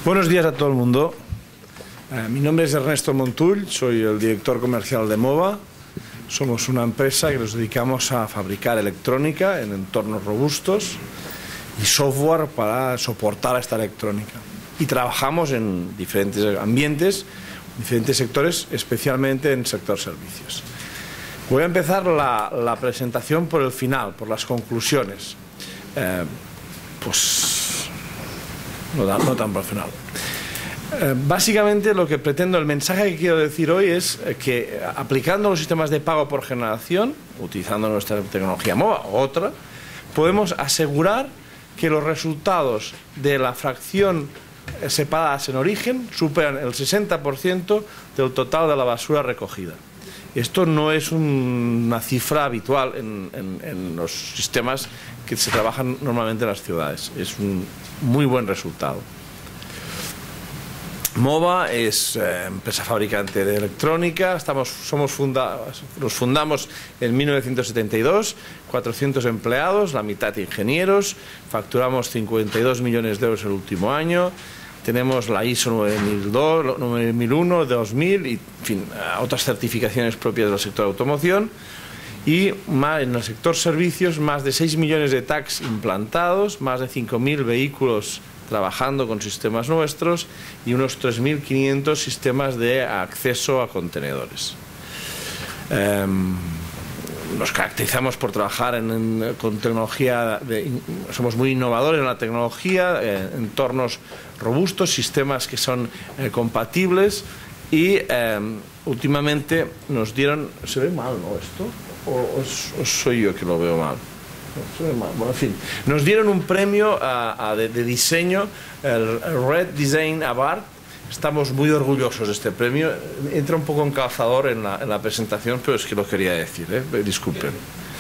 Buenos días a todo el mundo. Mi nombre es Ernesto Montull, soy el director comercial de Mova. Somos una empresa que nos dedicamos a fabricar electrónica en entornos robustos y software para soportar esta electrónica. Y trabajamos en diferentes ambientes, diferentes sectores, especialmente en el sector servicios. Voy a empezar la presentación por el final, por las conclusiones. No tan profesional. Básicamente lo que pretendo, el mensaje que quiero decir hoy es que aplicando los sistemas de pago por generación, utilizando nuestra tecnología MOVA o otra, podemos asegurar que los resultados de la fracción separadas en origen superan el 60% del total de la basura recogida. Esto no es una cifra habitual en los sistemas que se trabajan normalmente en las ciudades. Es un muy buen resultado. Mova es empresa fabricante de electrónica. Nos fundamos en 1972, 400 empleados, la mitad ingenieros, facturamos 52 millones de euros el último año. Tenemos la ISO 9001, 2000 y, en fin, otras certificaciones propias del sector de automoción. Y en el sector servicios, más de 6 millones de tags implantados, más de 5.000 vehículos trabajando con sistemas nuestros y unos 3.500 sistemas de acceso a contenedores. Nos caracterizamos por trabajar con tecnología, somos muy innovadores en la tecnología, entornos robustos, sistemas que son compatibles y últimamente nos dieron... ¿Se ve mal, no, esto? ¿O soy yo que lo veo mal? Bueno, en fin, nos dieron un premio de diseño, el Red Design Award. Estamos muy orgullosos de este premio. Entra un poco en calzador en la presentación, pero es que lo quería decir, disculpen.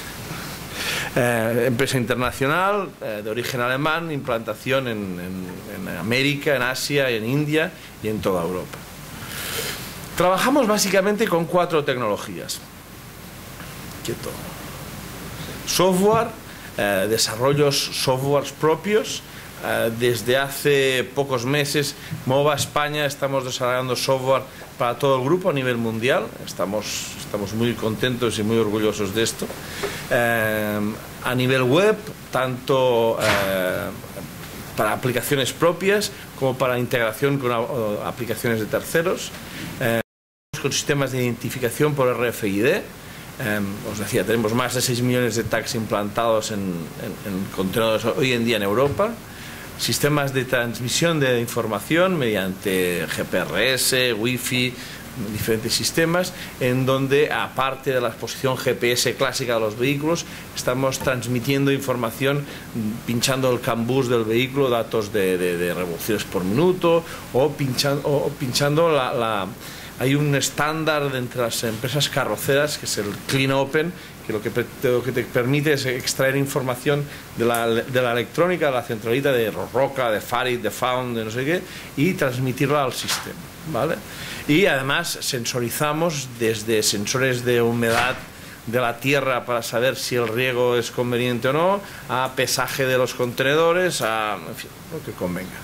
Empresa internacional, de origen alemán, implantación en América, en Asia, en India y en toda Europa. Trabajamos básicamente con 4 tecnologías. Quieto. Software, desarrollos softwares propios. Desde hace pocos meses, Mova España, estamos desarrollando software para todo el grupo a nivel mundial. Estamos muy contentos y muy orgullosos de esto. A nivel web, tanto para aplicaciones propias como para integración con aplicaciones de terceros. Con sistemas de identificación por RFID. Os decía, tenemos más de 6 millones de tags implantados en contenedores hoy en día en Europa. Sistemas de transmisión de información mediante GPRS, Wi-Fi, diferentes sistemas, en donde, aparte de la exposición GPS clásica de los vehículos, estamos transmitiendo información, pinchando el CAN bus del vehículo, datos de revoluciones por minuto, o pinchando hay un estándar entre las empresas carroceras, que es el Clean Open, que lo que te permite es extraer información de la electrónica, de la centralita de Roca, de Farid, de Found, de no sé qué, y transmitirla al sistema, ¿vale? Y además sensorizamos desde sensores de humedad de la tierra para saber si el riego es conveniente o no, a pesaje de los contenedores, en fin, lo que convenga.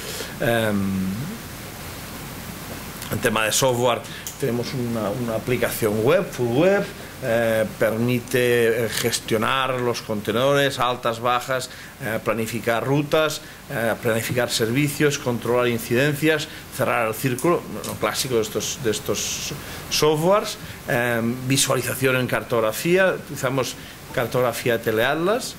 En tema de software, tenemos una aplicación web, full web, permite gestionar los contenedores, altas, bajas, planificar rutas, planificar servicios, controlar incidencias, cerrar el círculo, lo clásico de estos softwares. Visualización en cartografía, utilizamos cartografía Teleatlas.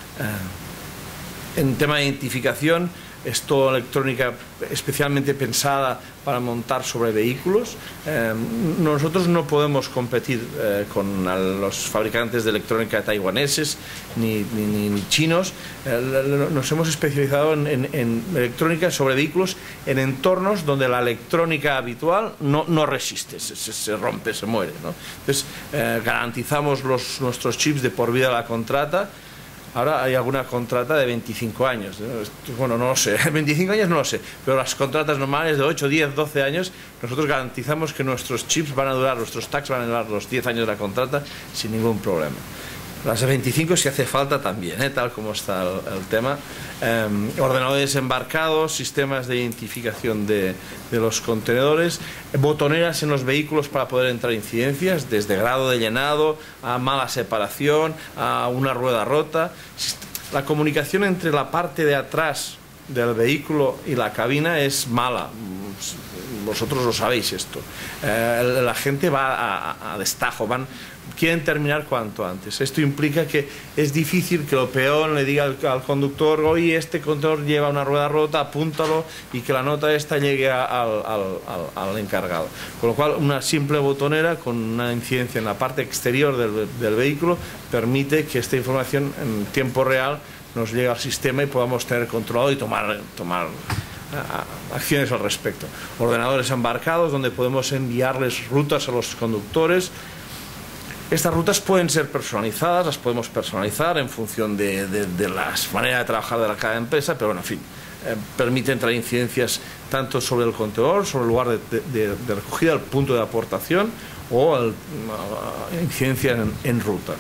En tema de identificación, es toda electrónica especialmente pensada para montar sobre vehículos. Nosotros no podemos competir con los fabricantes de electrónica taiwaneses ni chinos. Nos hemos especializado en electrónica sobre vehículos en entornos donde la electrónica habitual no resiste, se rompe, se muere, ¿no? Entonces garantizamos nuestros chips de por vida a la contrata. Ahora hay alguna contrata de 25 años, bueno, no lo sé, 25 años no lo sé, pero las contratas normales de 8, 10, 12 años, nosotros garantizamos que nuestros chips van a durar, nuestros tags van a durar los 10 años de la contrata sin ningún problema. Las 25 si hace falta también, tal como está el tema. Ordenadores embarcados, sistemas de identificación de los contenedores, botoneras en los vehículos para poder entrar incidencias, desde grado de llenado a mala separación, a una rueda rota. La comunicación entre la parte de atrás del vehículo y la cabina es mala. Vosotros lo sabéis esto. La gente va a destajo, quieren terminar cuanto antes. Esto implica que es difícil que el peón le diga al conductor: oye, este contenedor lleva una rueda rota, apúntalo, y que la nota esta llegue al encargado. Con lo cual, una simple botonera con una incidencia en la parte exterior del vehículo permite que esta información en tiempo real nos llegue al sistema y podamos tener controlado y tomar acciones al respecto. Ordenadores embarcados donde podemos enviarles rutas a los conductores. Estas rutas pueden ser personalizadas, las podemos personalizar en función de las maneras de trabajar de cada empresa, pero bueno, en fin, permite entrar incidencias tanto sobre el contenedor, sobre el lugar de recogida, el punto de aportación, o incidencias en ruta.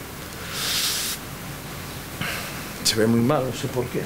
Se ve muy mal, no sé por qué.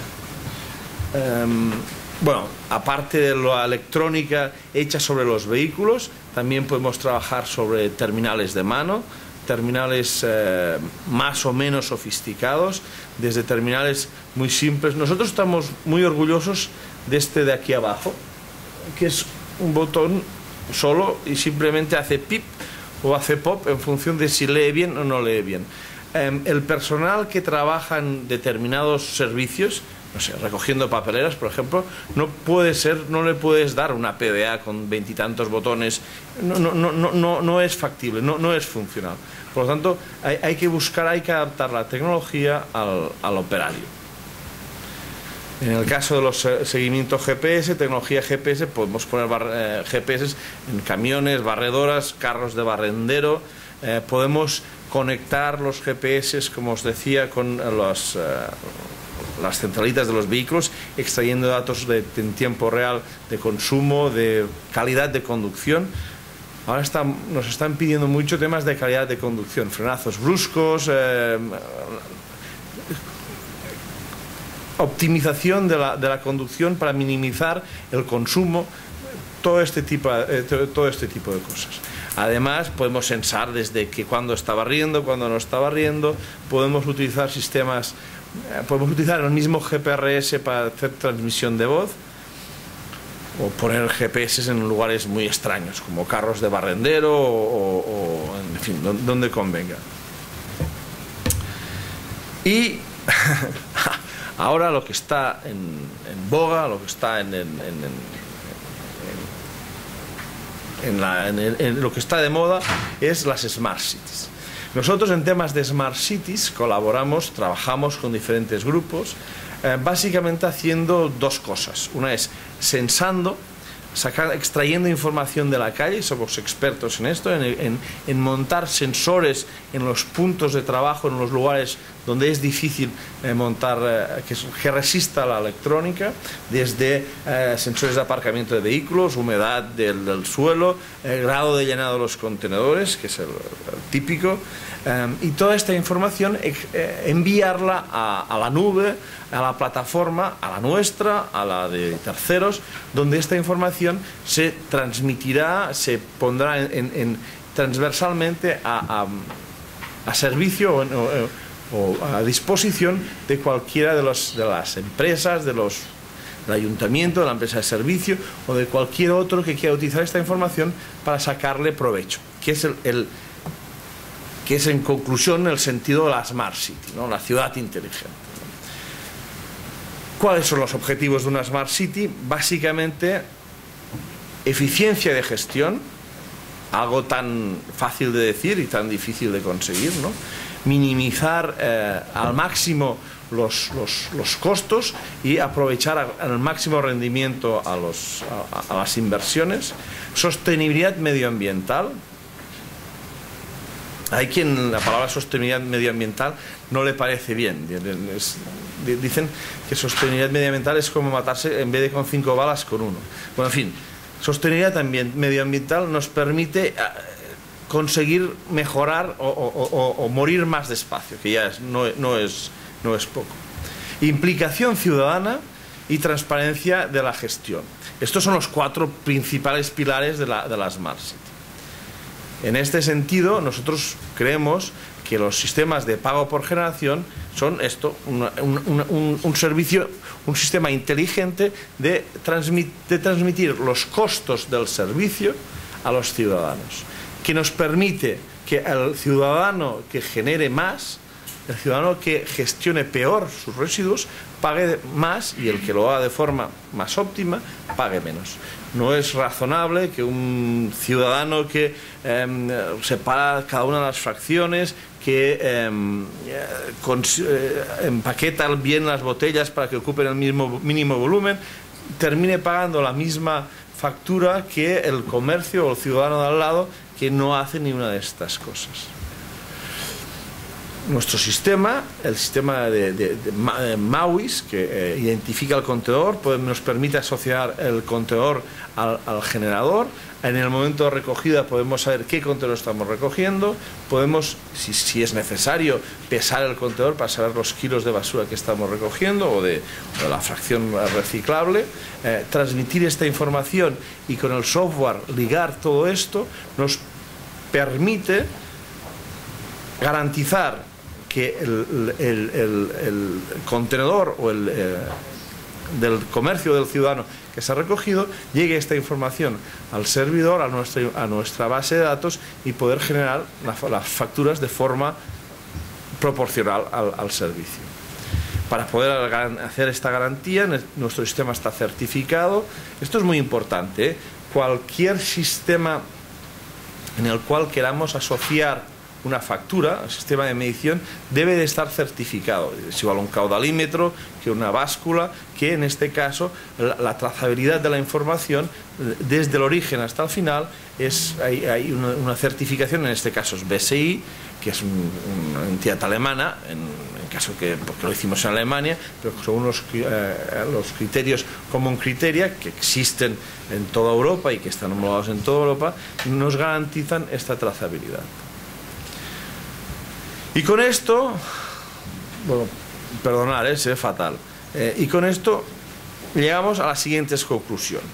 Bueno, aparte de la electrónica hecha sobre los vehículos, también podemos trabajar sobre terminales de mano, terminales más o menos sofisticados, desde terminales muy simples. Nosotros estamos muy orgullosos de este de aquí abajo, que es un botón solo y simplemente hace pip o hace pop en función de si lee bien o no lee bien. El personal que trabaja en determinados servicios, no sé, recogiendo papeleras, por ejemplo, no le puedes dar una PDA con 20 y tantos botones. No es factible, no es funcional. Por lo tanto, hay que adaptar la tecnología al operario. En el caso de los seguimientos GPS, tecnología GPS, podemos poner GPS en camiones, barredoras, carros de barrendero. Podemos conectar los GPS, como os decía, con las centralitas de los vehículos, extrayendo datos en tiempo real de consumo, de calidad de conducción. Ahora nos están pidiendo mucho temas de calidad de conducción, frenazos bruscos, optimización de la conducción para minimizar el consumo, todo este tipo de cosas. Además, podemos sensar desde que cuando está barriendo, cuando no está barriendo. Podemos utilizar podemos utilizar el mismo GPRS para hacer transmisión de voz, o poner GPS en lugares muy extraños, como carros de barrendero o en fin, donde convenga. Y ahora lo que está en boga, lo que está lo que está de moda es las Smart Cities. Nosotros en temas de Smart Cities trabajamos con diferentes grupos, básicamente haciendo dos cosas. Una es sensando, extrayendo información de la calle, somos expertos en esto, en montar sensores en los puntos de trabajo, en los lugares donde es difícil montar, que resista la electrónica, desde sensores de aparcamiento de vehículos, humedad del suelo, grado de llenado de los contenedores, que es el típico, y toda esta información enviarla a la nube, a la plataforma, a la nuestra, a la de terceros, donde esta información se transmitirá, se pondrá transversalmente a servicio o a disposición de cualquiera de las empresas, del ayuntamiento, de la empresa de servicio o de cualquier otro que quiera utilizar esta información para sacarle provecho, que es en conclusión el sentido de la Smart City, ¿no? La ciudad inteligente. ¿Cuáles son los objetivos de una Smart City? Básicamente, eficiencia de gestión, algo tan fácil de decir y tan difícil de conseguir, ¿no? Minimizar al máximo los costos y aprovechar al máximo rendimiento a las inversiones. Sostenibilidad medioambiental. Hay quien la palabra sostenibilidad medioambiental no le parece bien. Dicen que sostenibilidad medioambiental es como matarse en vez de con 5 balas con 1. Bueno, en fin, sostenibilidad medioambiental nos permite conseguir mejorar o morir más despacio, que ya no es poco. Implicación ciudadana y transparencia de la gestión. Estos son los 4 principales pilares de la Smart City. En este sentido, nosotros creemos que los sistemas de pago por generación son esto, un servicio, un sistema inteligente de transmitir los costos del servicio a los ciudadanos, que nos permite que el ciudadano que genere más, el ciudadano que gestione peor sus residuos, pague más, y el que lo haga de forma más óptima pague menos. No es razonable que un ciudadano que separa cada una de las fracciones, que empaqueta bien las botellas para que ocupen el mismo mínimo volumen, termine pagando la misma factura que el comercio o el ciudadano de al lado, que no hace ni una de estas cosas. Nuestro sistema, el sistema de MAUIS, que identifica el contenedor, nos permite asociar el contenedor al generador. En el momento de recogida podemos saber qué contenedor estamos recogiendo, podemos, si es necesario, pesar el contenedor para saber los kilos de basura que estamos recogiendo o de la fracción reciclable, transmitir esta información y con el software ligar todo esto nos permite garantizar que el contenedor o del comercio del ciudadano que se ha recogido llegue esta información al servidor, a nuestra base de datos, y poder generar las facturas de forma proporcional al servicio. Para poder hacer esta garantía, nuestro sistema está certificado. Esto es muy importante, ¿eh? Cualquier sistema en el cual queramos asociar una factura, el sistema de medición, debe de estar certificado. Es igual un caudalímetro que una báscula, que en este caso la trazabilidad de la información desde el origen hasta el final hay una certificación, en este caso es BSI, que es una entidad alemana, en caso porque lo hicimos en Alemania, pero según los criterios Common Criteria, que existen en toda Europa y que están homologados en toda Europa, nos garantizan esta trazabilidad. Y con esto, bueno, perdonad, se ve fatal. Y con esto llegamos a las siguientes conclusiones.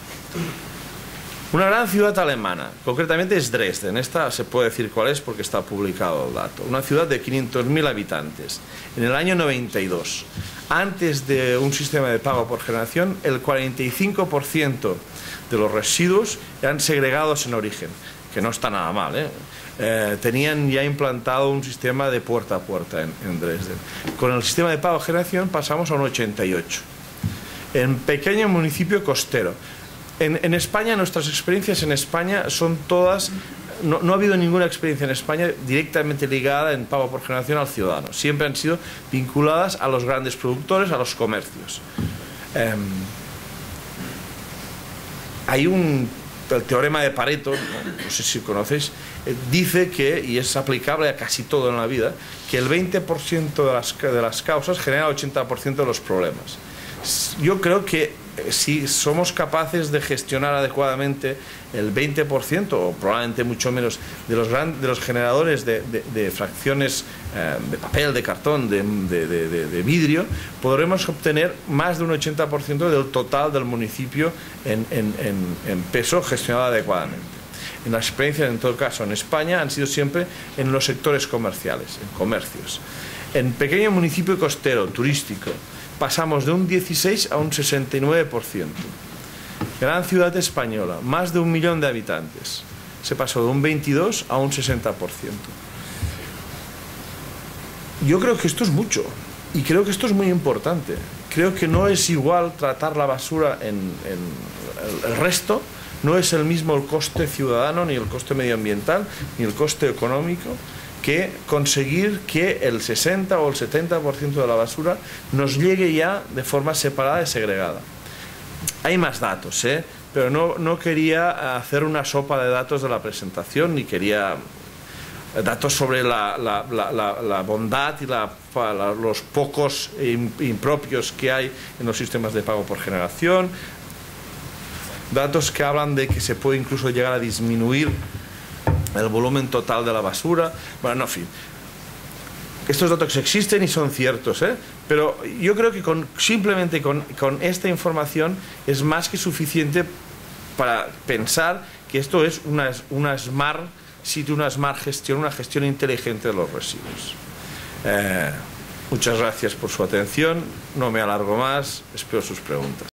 Una gran ciudad alemana, concretamente es Dresden, esta se puede decir cuál es porque está publicado el dato. Una ciudad de 500.000 habitantes. En el año 92, antes de un sistema de pago por generación, el 45% de los residuos eran segregados en origen, que no está nada mal, ¿eh? Tenían ya implantado un sistema de puerta a puerta en Dresden. Con el sistema de pago de generación pasamos a un 88. En pequeño municipio costero. En España, nuestras experiencias en España son todas... No ha habido ninguna experiencia en España directamente ligada en pago por generación al ciudadano. Siempre han sido vinculadas a los grandes productores, a los comercios. Hay el teorema de Pareto, no sé si conocéis, dice que, y es aplicable a casi todo en la vida, que el 20% de las causas genera el 80% de los problemas. Yo creo que si somos capaces de gestionar adecuadamente el 20%, o probablemente mucho menos, de los generadores de fracciones de papel, de cartón, de vidrio, podremos obtener más de un 80% del total del municipio en peso gestionado adecuadamente. En las experiencias, en todo caso, en España, han sido siempre en los sectores comerciales, en comercios. En pequeño municipio costero, turístico, pasamos de un 16 a un 69%. Gran ciudad española, más de 1 millón de habitantes, se pasó de un 22 a un 60%. Yo creo que esto es mucho, y creo que esto es muy importante. Creo que no es igual tratar la basura en el resto, no es el mismo el coste ciudadano, ni el coste medioambiental, ni el coste económico, que conseguir que el 60 o el 70% de la basura nos llegue ya de forma separada y segregada. Hay más datos, pero no quería hacer una sopa de datos de la presentación, ni quería datos sobre la bondad y los pocos impropios que hay en los sistemas de pago por generación, datos que hablan de que se puede incluso llegar a disminuir el volumen total de la basura. Bueno, no, en fin. Estos datos existen y son ciertos, pero yo creo que simplemente con esta información es más que suficiente para pensar que esto es una smart city, una smart gestión, una gestión inteligente de los residuos. Muchas gracias por su atención, no me alargo más, espero sus preguntas.